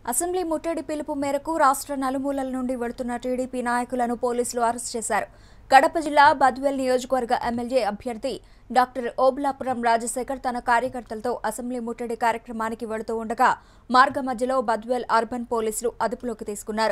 Assembly ముట్టడి పిలుపు మేరకు రాష్ట్ర నలుమూలల నుండి వెళ్తున్న టీడీపీ నాయకులను పోలీసులు అరెస్ట్ చేశారు. కడప జిల్లా బద్వేల్ నియోజకవర్గ ఎమ్మెల్యే అభ్యర్థి డాక్టర్ ఓబులాపురం రాజశేఖర్ తన కార్యకర్తలతో అసెంబ్లీ ముట్టడి కార్యక్రమానికి వెళుతూ ఉండగా మార్గ మధ్యలో బద్వేల్ అర్బన్ పోలీసులు అదుపులోకి తీసుకున్నారు.